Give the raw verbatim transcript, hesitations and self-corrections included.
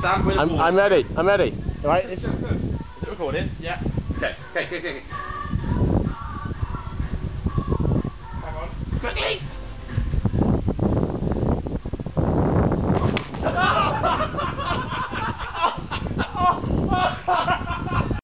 stand with the I'm, board. I'm ready. I'm ready. Right. It's... Is it recording? Yeah. Okay. Okay. Okay. Okay.